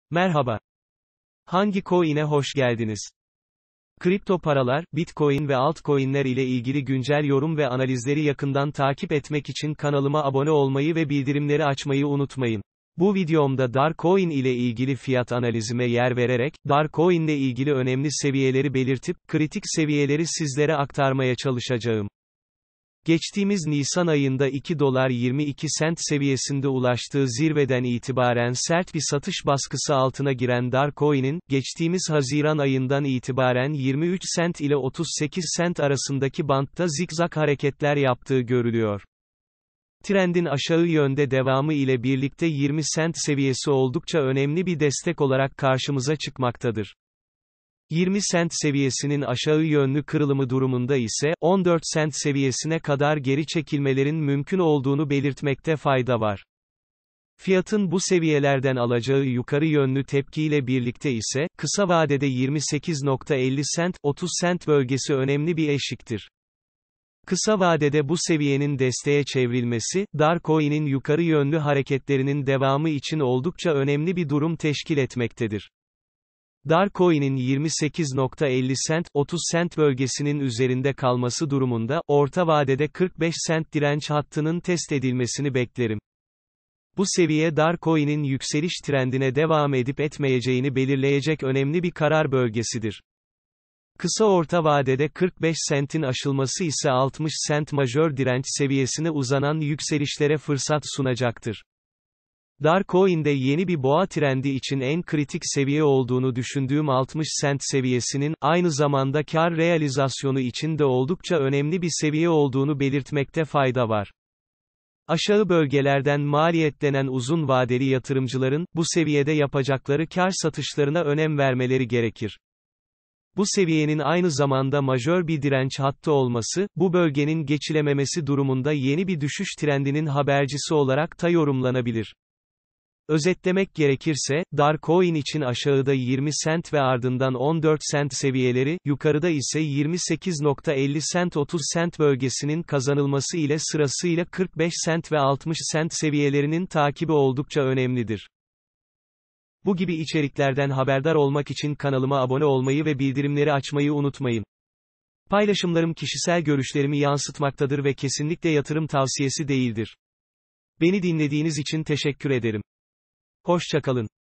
Merhaba. Hangi coin'e hoş geldiniz? Kripto paralar, Bitcoin ve altcoin'ler ile ilgili güncel yorum ve analizleri yakından takip etmek için kanalıma abone olmayı ve bildirimleri açmayı unutmayın. Bu videomda Darcoin ile ilgili fiyat analizime yer vererek, Darcoin ile ilgili önemli seviyeleri belirtip, kritik seviyeleri sizlere aktarmaya çalışacağım. Geçtiğimiz Nisan ayında $2.22 seviyesinde ulaştığı zirveden itibaren sert bir satış baskısı altına giren Darcoin'in, geçtiğimiz Haziran ayından itibaren 23 sent ile 38 sent arasındaki bantta zigzag hareketler yaptığı görülüyor. Trendin aşağı yönde devamı ile birlikte 20 sent seviyesi oldukça önemli bir destek olarak karşımıza çıkmaktadır. 20 sent seviyesinin aşağı yönlü kırılımı durumunda ise, 14 sent seviyesine kadar geri çekilmelerin mümkün olduğunu belirtmekte fayda var. Fiyatın bu seviyelerden alacağı yukarı yönlü tepkiyle birlikte ise, kısa vadede 28.50 sent, 30 sent bölgesi önemli bir eşiktir. Kısa vadede bu seviyenin desteğe çevrilmesi, Darcoin'in yukarı yönlü hareketlerinin devamı için oldukça önemli bir durum teşkil etmektedir. Darcoin'in 28.50 sent, 30 sent bölgesinin üzerinde kalması durumunda, orta vadede 45 sent direnç hattının test edilmesini beklerim. Bu seviye Darcoin'in yükseliş trendine devam edip etmeyeceğini belirleyecek önemli bir karar bölgesidir. Kısa orta vadede 45 sentin aşılması ise 60 sent majör direnç seviyesine uzanan yükselişlere fırsat sunacaktır. Darcoin'de yeni bir boğa trendi için en kritik seviye olduğunu düşündüğüm 60 sent seviyesinin, aynı zamanda kar realizasyonu için de oldukça önemli bir seviye olduğunu belirtmekte fayda var. Aşağı bölgelerden maliyetlenen uzun vadeli yatırımcıların, bu seviyede yapacakları kar satışlarına önem vermeleri gerekir. Bu seviyenin aynı zamanda majör bir direnç hattı olması, bu bölgenin geçilememesi durumunda yeni bir düşüş trendinin habercisi olarak da yorumlanabilir. Özetlemek gerekirse, Darcoin için aşağıda 20 sent ve ardından 14 sent seviyeleri, yukarıda ise 28.50 sent 30 sent bölgesinin kazanılması ile sırasıyla 45 sent ve 60 sent seviyelerinin takibi oldukça önemlidir. Bu gibi içeriklerden haberdar olmak için kanalıma abone olmayı ve bildirimleri açmayı unutmayın. Paylaşımlarım kişisel görüşlerimi yansıtmaktadır ve kesinlikle yatırım tavsiyesi değildir. Beni dinlediğiniz için teşekkür ederim. Hoşça kalın.